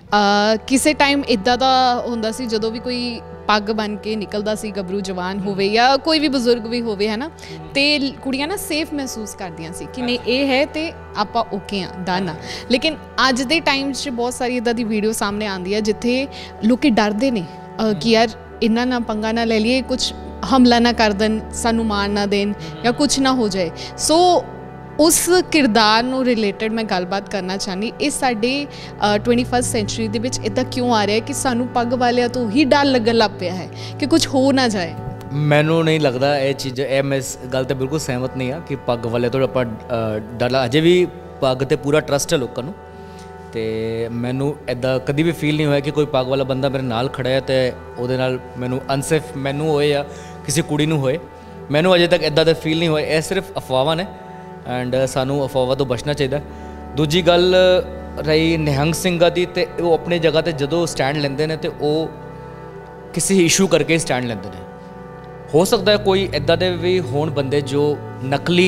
ਕਿਸੇ ਟਾਈਮ ਇੱਦਾਂ ਦਾ ਹੁੰਦਾ ਸੀ ਜਦੋਂ ਵੀ ਕੋਈ ਪੱਗ ਬਣ ਕੇ ਨਿਕਲਦਾ ਸੀ, ਗੱਭਰੂ ਜਵਾਨ ਹੋਵੇ ਜਾਂ ਕੋਈ ਵੀ ਬਜ਼ੁਰਗ ਵੀ ਹੋਵੇ, ਹੈ ਨਾ, ਤੇ ਕੁੜੀਆਂ ਨਾ ਸੇਫ ਮਹਿਸੂਸ ਕਰਦੀਆਂ ਸੀ ਕਿ ਨਹੀਂ ਇਹ ਹੈ ਤੇ ਆਪਾਂ ਓਕੇ ਆ, ਡਨ ਆ। ਲੇਕਿਨ ਅੱਜ ਦੇ ਟਾਈਮ 'ਚ ਬਹੁਤ ਸਾਰੀ ਇੱਦਾਂ ਦੀ ਵੀਡੀਓ ਸਾਹਮਣੇ ਆਉਂਦੀ ਹੈ ਜਿੱਥੇ ਲੋਕੀ ਡਰਦੇ ਨੇ ਕਿ ਯਾਰ ਇਹਨਾਂ ਨਾਲ ਪੰਗਾ ਨਾ ਲੈ ਲਈਏ, ਕੁਛ ਹਮਲਾ ਨਾ ਕਰ ਦੇਣ, ਸਾਨੂੰ ਮਾਰ ਨਾ ਦੇਣ ਜਾਂ ਕੁਛ ਨਾ ਹੋ ਜਾਏ। ਸੋ ਉਸ ਕਿਰਦਾਰ ਨੂੰ ਰਿਲੇਟਡ ਮੈਂ ਗੱਲਬਾਤ ਕਰਨਾ ਚਾਹੁੰਦੀ, ਇਹ ਸਾਡੇ 21st ਸੈਂਚੁਰੀ ਦੇ ਵਿੱਚ ਇੱਦਾਂ ਕਿਉਂ ਆ ਰਿਹਾ ਕਿ ਸਾਨੂੰ ਪੱਗ ਵਾਲਿਆਂ ਤੋਂ ਹੀ ਡਰ ਲੱਗਣ ਲੱਗ ਪਿਆ ਹੈ ਕਿ ਕੁਝ ਹੋ ਨਾ ਜਾਏ। ਮੈਨੂੰ ਨਹੀਂ ਲੱਗਦਾ ਇਹ ਚੀਜ਼, ਇਹ ਮੈਂ ਇਸ ਗੱਲ 'ਤੇ ਬਿਲਕੁਲ ਸਹਿਮਤ ਨਹੀਂ ਹਾਂ ਕਿ ਪੱਗ ਵਾਲੇ ਤੋਂ ਆਪਾਂ ਡਰ, ਅਜੇ ਵੀ ਪੱਗ 'ਤੇ ਪੂਰਾ ਟਰਸਟ ਹੈ ਲੋਕਾਂ ਨੂੰ, ਅਤੇ ਮੈਨੂੰ ਇੱਦਾਂ ਕਦੀ ਵੀ ਫੀਲ ਨਹੀਂ ਹੋਇਆ ਕਿ ਕੋਈ ਪੱਗ ਵਾਲਾ ਬੰਦਾ ਮੇਰੇ ਨਾਲ ਖੜ੍ਹਾ ਹੈ ਅਤੇ ਉਹਦੇ ਨਾਲ ਮੈਨੂੰ ਅਨਸੇਫ ਮੈਨੂੰ ਹੋਏ ਜਾਂ ਕਿਸੇ ਕੁੜੀ ਨੂੰ ਹੋਏ। ਮੈਨੂੰ ਅਜੇ ਤੱਕ ਇੱਦਾਂ ਦਾ ਫੀਲ ਨਹੀਂ ਹੋਇਆ। ਇਹ ਸਿਰਫ ਅਫਵਾਹਾਂ ਨੇ ਐਂਡ ਸਾਨੂੰ ਅਫਵਾਹਾਂ ਤੋਂ ਬਚਣਾ ਚਾਹੀਦਾ। ਦੂਜੀ ਗੱਲ ਰਹੀ ਨਿਹੰਗ ਸਿੰਘਾਂ ਦੀ, ਅਤੇ ਉਹ ਆਪਣੀ ਜਗ੍ਹਾ 'ਤੇ ਜਦੋਂ ਸਟੈਂਡ ਲੈਂਦੇ ਨੇ ਅਤੇ ਉਹ ਕਿਸੇ ਇਸ਼ੂ ਕਰਕੇ ਸਟੈਂਡ ਲੈਂਦੇ ਨੇ। ਹੋ ਸਕਦਾ ਹੈ ਕੋਈ ਇੱਦਾਂ ਦੇ ਵੀ ਹੋਣ ਬੰਦੇ ਜੋ ਨਕਲੀ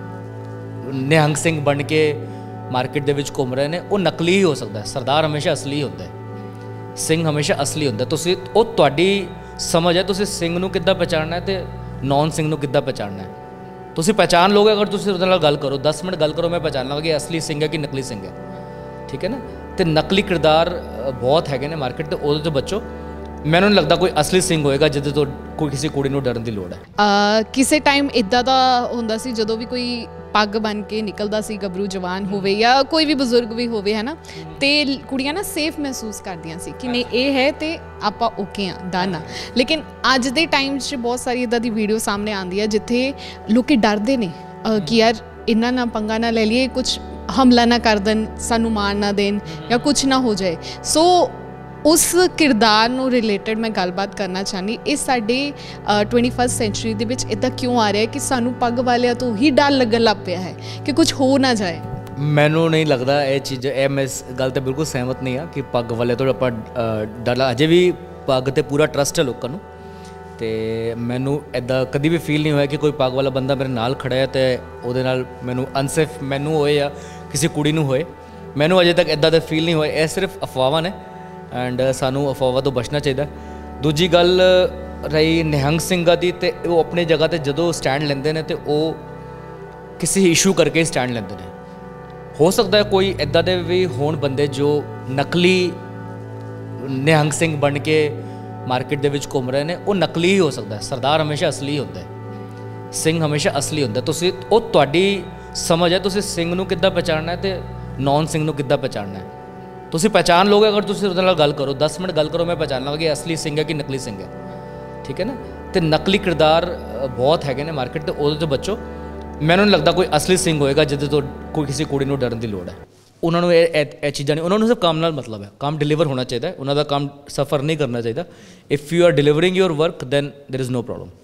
ਨਿਹੰਗ ਸਿੰਘ ਬਣ ਕੇ ਮਾਰਕੀਟ ਦੇ ਵਿੱਚ ਘੁੰਮ ਰਹੇ ਨੇ, ਉਹ ਨਕਲੀ ਹੀ ਹੋ ਸਕਦਾ। ਸਰਦਾਰ ਹਮੇਸ਼ਾ ਅਸਲੀ ਹੁੰਦਾ ਹੈ, ਸਿੰਘ ਹਮੇਸ਼ਾ ਅਸਲੀ ਹੁੰਦਾ। ਤੁਸੀਂ ਉਹ ਤੁਹਾਡੀ ਸਮਝ ਹੈ, ਤੁਸੀਂ ਸਿੰਘ ਨੂੰ ਕਿੱਦਾਂ ਪਹਿਚਾਣਨਾ ਹੈ ਅਤੇ ਨੌਨ ਸਿੰਘ ਨੂੰ ਕਿੱਦਾਂ ਪਹਿਚਾਣਨਾ ਹੈ। ਤੁਸੀਂ ਪਹਿਚਾਣ ਲੋਗੇ ਅਗਰ ਤੁਸੀਂ ਉਹਦੇ ਨਾਲ ਗੱਲ ਕਰੋ, 10 ਮਿੰਟ ਗੱਲ ਕਰੋ, ਮੈਂ ਪਹਿਚਾਣ ਲਵਾਂਗਾ ਕਿ ਅਸਲੀ ਸਿੰਘ ਹੈ ਕਿ ਨਕਲੀ ਸਿੰਘ ਹੈ, ਠੀਕ ਹੈ ਨਾ। ਅਤੇ ਨਕਲੀ ਕਿਰਦਾਰ ਬਹੁਤ ਹੈਗੇ ਨੇ ਮਾਰਕੀਟ 'ਤੇ, ਉਹਦੇ ਤੋਂ ਬਚੋ। ਮੈਨੂੰ ਨਹੀਂ ਲੱਗਦਾ ਕੋਈ ਅਸਲੀ ਸਿੰਘ ਹੋਏਗਾ ਜਿਹਦੇ ਤੋਂ ਕੋਈ ਕਿਸੇ ਕੁੜੀ ਨੂੰ ਡਰਨ ਦੀ ਲੋੜ ਹੈ। ਕਿਸੇ ਟਾਈਮ ਇੱਦਾਂ ਦਾ ਹੁੰਦਾ ਸੀ ਜਦੋਂ ਵੀ ਕੋਈ ਪੱਗ ਬਣ ਕੇ ਨਿਕਲਦਾ ਸੀ, ਗੱਭਰੂ ਜਵਾਨ ਹੋਵੇ ਜਾਂ ਕੋਈ ਵੀ ਬਜ਼ੁਰਗ ਵੀ ਹੋਵੇ, ਹੈ ਨਾ, ਤੇ ਕੁੜੀਆਂ ਨਾ ਸੇਫ ਮਹਿਸੂਸ ਕਰਦੀਆਂ ਸੀ ਕਿ ਨਹੀਂ ਇਹ ਹੈ ਤੇ ਆਪਾਂ ਓਕੇ ਆ, ਡਨ ਆ। ਲੇਕਿਨ ਅੱਜ ਦੇ ਟਾਈਮ 'ਚ ਬਹੁਤ ਸਾਰੀ ਇੱਦਾਂ ਦੀ ਵੀਡੀਓ ਸਾਹਮਣੇ ਆਉਂਦੀ ਹੈ ਜਿੱਥੇ ਲੋਕੀ ਡਰਦੇ ਨੇ ਕਿ ਯਾਰ ਇਹਨਾਂ ਨਾਲ ਪੰਗਾ ਨਾ ਲੈ ਲਈਏ, ਕੁਛ ਹਮਲਾ ਨਾ ਕਰ ਦੇਣ, ਸਾਨੂੰ ਮਾਰ ਨਾ ਦੇਣ ਜਾਂ ਕੁਛ ਨਾ ਹੋ ਜਾਏ। ਸੋ ਉਸ ਕਿਰਦਾਰ ਨੂੰ ਰਿਲੇਟਡ ਮੈਂ ਗੱਲਬਾਤ ਕਰਨਾ ਚਾਹੁੰਦੀ, ਇਹ ਸਾਡੇ 21st ਸੈਂਚੁਰੀ ਦੇ ਵਿੱਚ ਇੱਦਾਂ ਕਿਉਂ ਆ ਰਿਹਾ ਕਿ ਸਾਨੂੰ ਪੱਗ ਵਾਲਿਆਂ ਤੋਂ ਹੀ ਡਰ ਲੱਗਣ ਲੱਗ ਪਿਆ ਹੈ ਕਿ ਕੁਝ ਹੋ ਨਾ ਜਾਏ। ਮੈਨੂੰ ਨਹੀਂ ਲੱਗਦਾ ਇਹ ਚੀਜ਼, ਇਹ ਮੈਂ ਇਸ ਗੱਲ 'ਤੇ ਬਿਲਕੁਲ ਸਹਿਮਤ ਨਹੀਂ ਹਾਂ ਕਿ ਪੱਗ ਵਾਲੇ ਤੋਂ ਆਪਾਂ ਡਰ, ਅਜੇ ਵੀ ਪੱਗ 'ਤੇ ਪੂਰਾ ਟਰਸਟ ਹੈ ਲੋਕਾਂ ਨੂੰ, ਅਤੇ ਮੈਨੂੰ ਇੱਦਾਂ ਕਦੀ ਵੀ ਫੀਲ ਨਹੀਂ ਹੋਇਆ ਕਿ ਕੋਈ ਪੱਗ ਵਾਲਾ ਬੰਦਾ ਮੇਰੇ ਨਾਲ ਖੜ੍ਹਾ ਹੈ ਅਤੇ ਉਹਦੇ ਨਾਲ ਮੈਨੂੰ ਅਨਸੇਫ ਮੈਨੂੰ ਹੋਏ ਜਾਂ ਕਿਸੇ ਕੁੜੀ ਨੂੰ ਹੋਏ। ਮੈਨੂੰ ਅਜੇ ਤੱਕ ਇੱਦਾਂ ਦਾ ਫੀਲ ਨਹੀਂ ਹੋਇਆ। ਇਹ ਸਿਰਫ ਅਫਵਾਹਾਂ ਨੇ ਐਂਡ ਸਾਨੂੰ ਅਫਵਾਹਾਂ ਤੋਂ ਬਚਣਾ ਚਾਹੀਦਾ। ਦੂਜੀ ਗੱਲ ਰਹੀ ਨਿਹੰਗ ਸਿੰਘਾਂ ਦੀ, ਅਤੇ ਉਹ ਆਪਣੀ ਜਗ੍ਹਾ 'ਤੇ ਜਦੋਂ ਸਟੈਂਡ ਲੈਂਦੇ ਨੇ ਅਤੇ ਉਹ ਕਿਸੇ ਇਸ਼ੂ ਕਰਕੇ ਸਟੈਂਡ ਲੈਂਦੇ ਨੇ। ਹੋ ਸਕਦਾ ਹੈ ਕੋਈ ਇੱਦਾਂ ਦੇ ਵੀ ਹੋਣ ਬੰਦੇ ਜੋ ਨਕਲੀ ਨਿਹੰਗ ਸਿੰਘ ਬਣ ਕੇ ਮਾਰਕੀਟ ਦੇ ਵਿੱਚ ਘੁੰਮ ਰਹੇ ਨੇ, ਉਹ ਨਕਲੀ ਹੀ ਹੋ ਸਕਦਾ। ਸਰਦਾਰ ਹਮੇਸ਼ਾ ਅਸਲੀ ਹੁੰਦਾ ਹੈ, ਸਿੰਘ ਹਮੇਸ਼ਾ ਅਸਲੀ ਹੁੰਦਾ। ਤੁਸੀਂ ਉਹ ਤੁਹਾਡੀ ਸਮਝ ਹੈ, ਤੁਸੀਂ ਸਿੰਘ ਨੂੰ ਕਿੱਦਾਂ ਪਹਿਚਾਣਨਾ ਹੈ ਅਤੇ ਨੌਨ ਸਿੰਘ ਨੂੰ ਕਿੱਦਾਂ ਪਹਿਚਾਣਨਾ ਹੈ। ਤੁਸੀਂ ਪਹਿਚਾਣ ਲੋਗੇ ਅਗਰ ਤੁਸੀਂ ਉਹਦੇ ਨਾਲ ਗੱਲ ਕਰੋ, 10 ਮਿੰਟ ਗੱਲ ਕਰੋ, ਮੈਂ ਪਹਿਚਾਣ ਲਵਾਂਗਾ ਕਿ ਅਸਲੀ ਸਿੰਘ ਹੈ ਕਿ ਨਕਲੀ ਸਿੰਘ ਹੈ, ਠੀਕ ਹੈ ਨਾ। ਅਤੇ ਨਕਲੀ ਕਿਰਦਾਰ ਬਹੁਤ ਹੈਗੇ ਨੇ ਮਾਰਕੀਟ 'ਤੇ, ਉਹਦੇ ਤੋਂ ਬਚੋ। ਮੈਨੂੰ ਨਹੀਂ ਲੱਗਦਾ ਕੋਈ ਅਸਲੀ ਸਿੰਘ ਹੋਏਗਾ ਜਿਹਦੇ ਤੋਂ ਕੋਈ ਕਿਸੇ ਕੁੜੀ ਨੂੰ ਡਰਨ ਦੀ ਲੋੜ ਹੈ। ਉਹਨਾਂ ਨੂੰ ਇਹ ਚੀਜ਼ਾਂ ਨਹੀਂ, ਉਹਨਾਂ ਨੂੰ ਸਿਰਫ ਕੰਮ ਨਾਲ ਮਤਲਬ ਹੈ, ਕੰਮ ਡਿਲੀਵਰ ਹੋਣਾ ਚਾਹੀਦਾ, ਉਹਨਾਂ ਦਾ ਕੰਮ ਸਫਰ ਨਹੀਂ ਕਰਨਾ ਚਾਹੀਦਾ। If you are delivering your work then there is no problem.